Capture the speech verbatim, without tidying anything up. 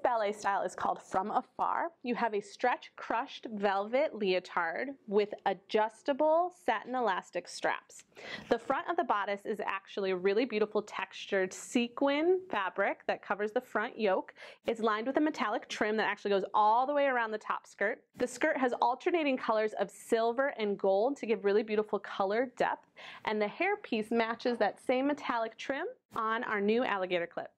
ballet style is called From Afar. You have a stretch crushed velvet leotard with adjustable satin elastic straps. The front of the bodice is actually a really beautiful textured sequin fabric that covers the front yoke. It's lined with a metallic trim that actually goes all the way around the top skirt. The skirt has alternating colors of silver and gold to give really beautiful color depth, and the hair piece matches that same metallic trim on our new alligator clip.